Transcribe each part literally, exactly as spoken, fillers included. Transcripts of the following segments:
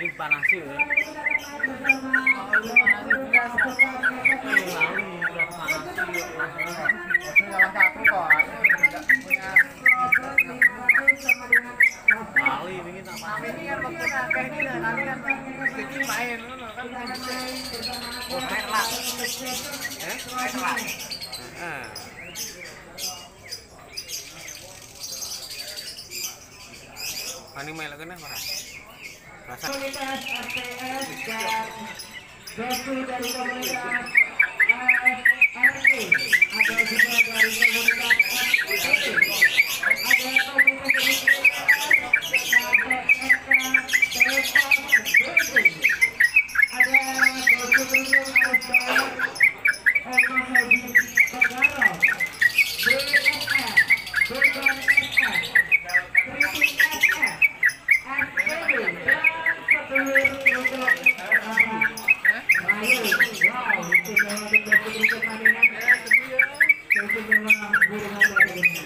Ini panasi ya. Ani main lagi nih marah. Rasa. Komunitas R T S dan Dosu dari komunitas R T ada juga dari komunitas R T ada komunitas ada Dosu Tribun Austar Eko Haji Tenggara B S F Beban S F Kritik S F S E B dan sedulur untuk Ayo, wow, itu memang untuk pertandingan itu memang burungan dari ini.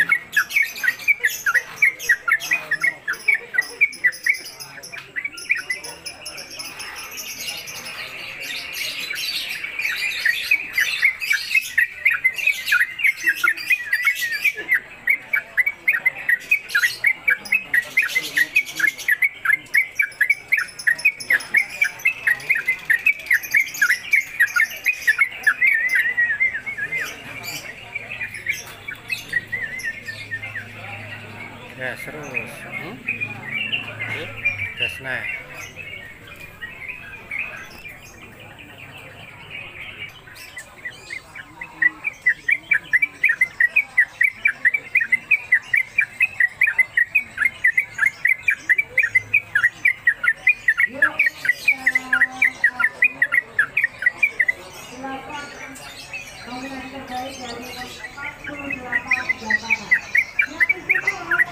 Gas terus, Hmm? gas naik. Komunitas terbaik dari empat puluh delapan Jakarta. Yang itu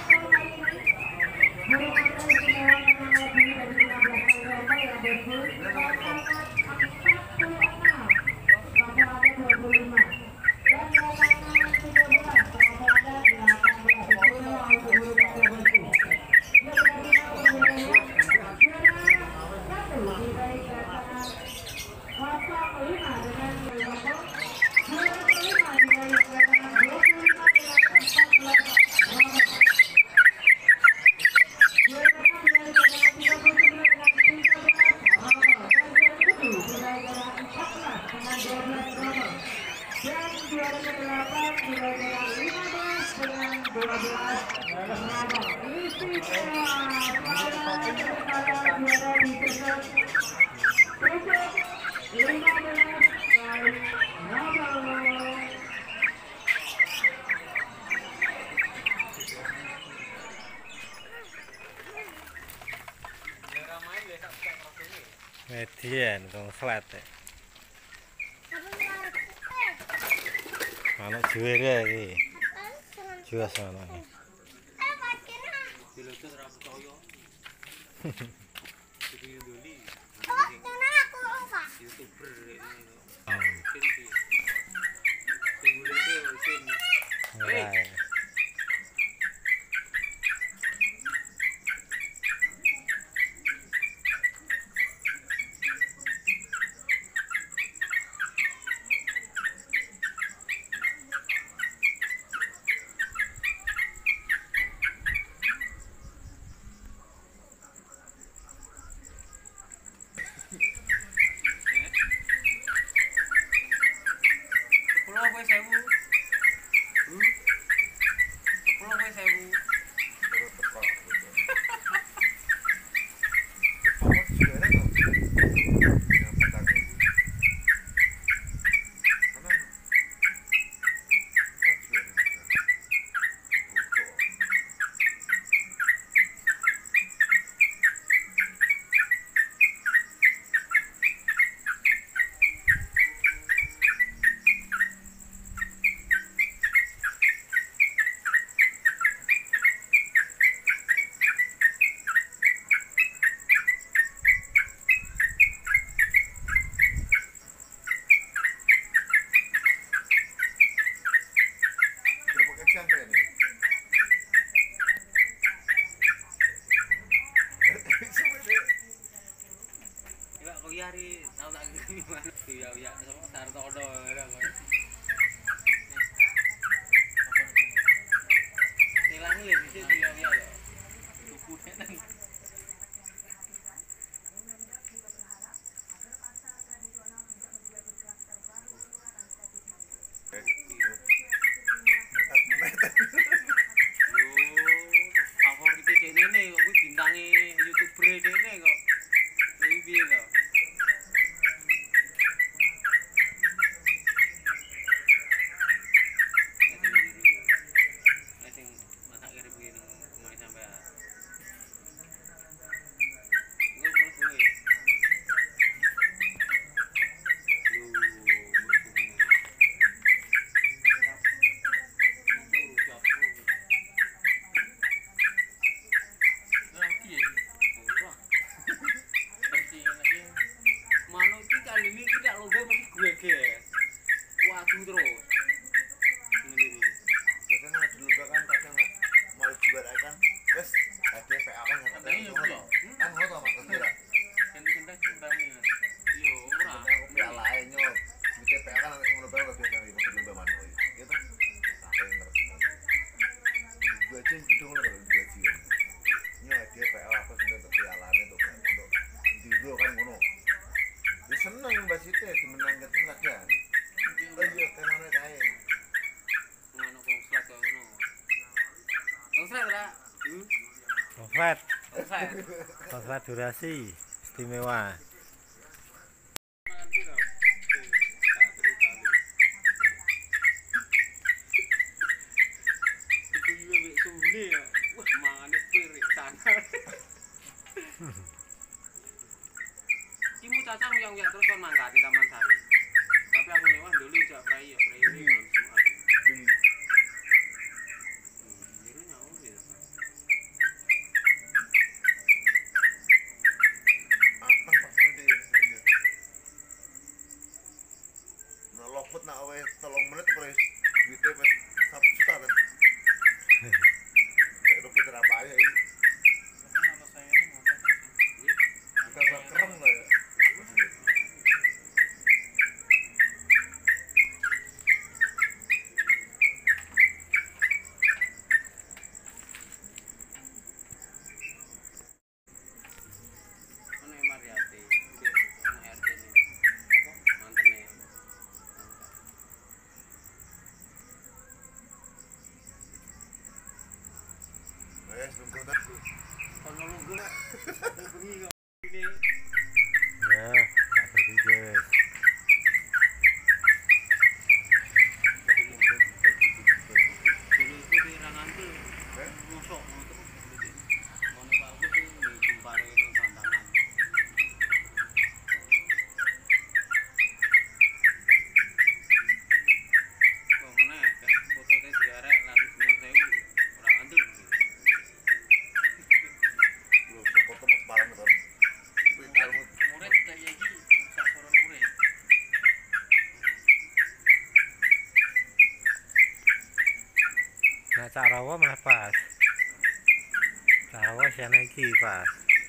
Median, tong selat ya. Anak juara ini, juara sana. Mulai. Sari tahu tak gimana ya ya sama Sartono ada apa hilangin di sini ya ya tuku nang favorit dene kok kuwi bintange YouTuber dene kok kuwi piye to waduh terus ini biasanya mau dilomba kan kadang mau juara kan wes ada P A kan nggak ada yang ngono kan ngono mas kira kenteng-kenteng kentangnya yo ora aku piala ae nyok di P A kan ada ngono bae biasa di lomba mana gitu sampai ngerti dua jam itu ngono dua jam nyok dia P A apa sudah untuk pialane tuh kan untuk dulu kan ngono dia seneng mbak Siti dimenang gitu kadang oh iya kemana kae ngono konslet ngono konslet ora hmm Konslet, konslet konslet durasi istimewa. Kimu cacang yang yang terus kon mangkat di Taman Sari. Tapi aku lewat dulu jak prai ya, prai ini kan semua. beli Biru nyaur ya. anteng pas ini dia nah lopet nak awe tolong menit terus duitnya pas satu juta kan kayak lopet apa aja ini kita udah keren lah ya Ono Mariati, ono R T ini. Apa? Mantene. ya sebelum kita Ono nunggu lah. Bengi kok ini. Ya, tak berpikir wes. Dulu itu di Rangantul. Mosok ngono terus. Ngono Pak aku tuh dikumpare ini tantangan. Kok meneh foto teh diarek langsung nyong sewu. Rangantul. lu pokok temen parah kan pintarmu Murid kaya iki sak sorone murid. Nah, Carawa malah pas. Carawa siapa iki pas.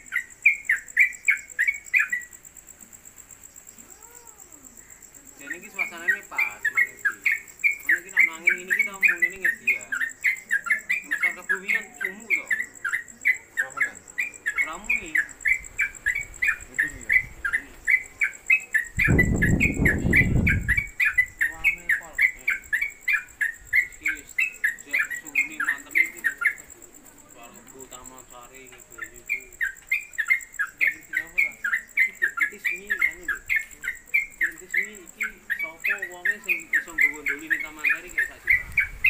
Jadi ini suasananya pas, mang iki. Mana iki ana angin ini kita muline ngedi ya. Masa kebumian sumuk to. kamunan Ramuni. itu nih Rame pol. Iki wis jak suni mantep iki. Baru Bu Taman Sari gitu iki. Sudah iki apa ta? Iki sini anu lho. Iki sini iki sapa wonge sing iso nggawa ndoli ning Taman Sari kayak sak juta.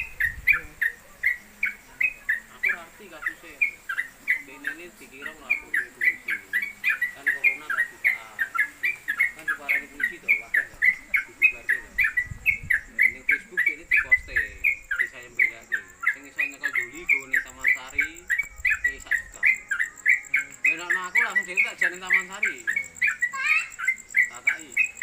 Aku ora ngerti kasuse. Dene ini dikira nglapor polisi. Kan corona tak jutaan. Kan diparani polisi to, wakeh to. Dibubarke to. Nah, ning Facebook ini diposte, bisa yang bedake. Sing iso nyekel ndoli go ning Taman Sari kayak sak juta. Ya nek aku langsung dhewe tak jane Taman Sari. Tak takai.